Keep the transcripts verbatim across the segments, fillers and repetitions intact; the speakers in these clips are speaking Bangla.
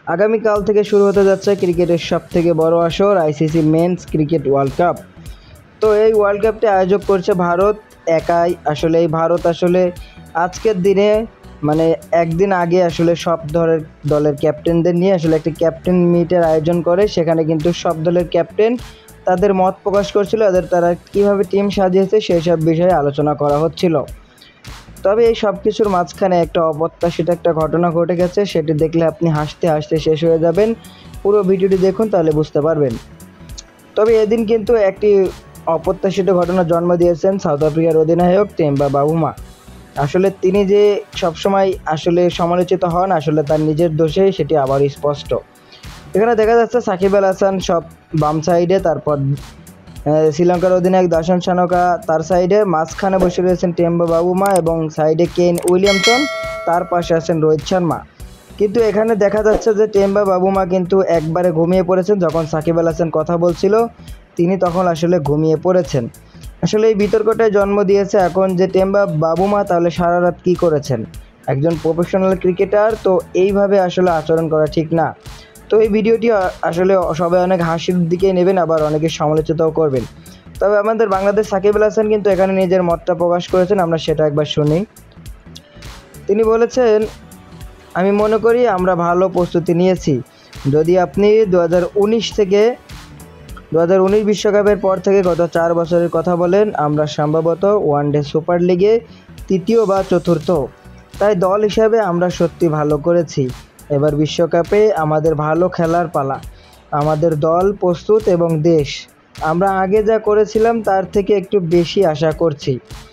আগামীকাল থেকে শুরু হতে যাচ্ছে ক্রিকেটের সবথেকে বড় আসর ICC men's cricket world cup. তো এই ওয়ার্ল্ড কাপটি আয়োজক করছে ভারত একাই। আসলে এই ভারত আসলে আজকের দিনে মানে একদিন আগে আসলে সব ধরনের দলের ক্যাপ্টেনদের নিয়ে আসলে একটি ক্যাপ্টেন মিটের আয়োজন করে। সেখানে কিন্তু সব দলের ক্যাপ্টেন তাদের মত প্রকাশ করছিল, তাদের তারা কীভাবে টিম সাজিয়েছে সেই সব বিষয়ে আলোচনা করা হচ্ছিল। তবে এই সব কিছুর মাঝখানে একটা অপ্রত্যাশিত একটা ঘটনা ঘটে গেছে, সেটি দেখলে আপনি হাসতে হাসতে শেষ হয়ে যাবেন। পুরো ভিডিওটি দেখুন, তাহলে বুঝতে পারবেন। তবে এদিন কিন্তু একটি অপ্রত্যাশিত ঘটনা জন্ম দিয়েছেন সাউথ আফ্রিকার অধিনায়ক টেম্বা বাবুমা। আসলে তিনি যে সবসময় আসলে সমালোচিত হন, আসলে তার নিজের দোষেই সেটি আবার স্পষ্ট। এখানে দেখা যাচ্ছে সাকিব আল হাসান সব বাম সাইডে, তারপর শ্রীলঙ্কার অধিনায়ক দাশন সানোকা তার সাইডে, মাঝখানে বসে রয়েছেন টেম্বা বাবুমা এবং সাইডে কেন উইলিয়ামসন, তার পাশে আছেন রোহিত শর্মা। কিন্তু এখানে দেখা যাচ্ছে যে টেম্বা বাবুমা কিন্তু একবারে ঘুমিয়ে পড়েছেন। যখন সাকিব আল হাসান কথা বলছিল তিনি তখন আসলে ঘুমিয়ে পড়েছেন। আসলে এই বিতর্কটায় জন্ম দিয়েছে এখন যে টেম্বা বাবুমা তাহলে সারা রাত কী করেছেন। একজন প্রফেশনাল ক্রিকেটার, তো এইভাবে আসলে আচরণ করা ঠিক না। তো এই ভিডিওটি আসলে সবাই অনেক হাসির দিকেই নেবেন, আবার অনেকে সমালোচিতও করবেন। তবে আমাদের বাংলাদেশ সাকিব আল হাসান কিন্তু এখানে নিজের মতটা প্রকাশ করেছেন, আমরা সেটা একবার শুনি। তিনি বলেছেন, আমি মনে করি আমরা ভালো প্রস্তুতি নিয়েছি। যদি আপনি দু হাজার উনিশ থেকে দু হাজার উনিশ বিশ্বকাপের পর থেকে গত চার বছরের কথা বলেন, আমরা সম্ভবত ওয়ানডে সুপার লিগে তৃতীয় বা চতুর্থ। তাই দল হিসাবে আমরা সত্যি ভালো করেছি। এবার বিশ্বকাপে আমাদের ভালো খেলার পালা। আমাদের দল প্রস্তুত এবং দেশ আমরা আগে যা করেছিলাম তার থেকে একটু বেশি আশা করছি।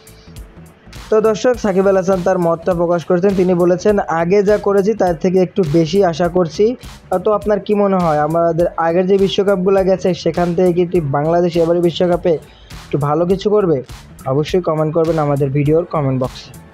তো দর্শক, সাকিব আল হাসান তার মতটা প্রকাশ করেছেন। তিনি বলেছেন, আগে যা করেছি তার থেকে একটু বেশি আশা করছি। তো আপনার কি মনে হয়, আমাদের আগের যে বিশ্বকাপগুলো গেছে সেখান থেকে কি বাংলাদেশ এবারে বিশ্বকাপে একটু ভালো কিছু করবে? অবশ্যই কমেন্ট করবেন আমাদের ভিডিওর কমেন্ট বক্সে।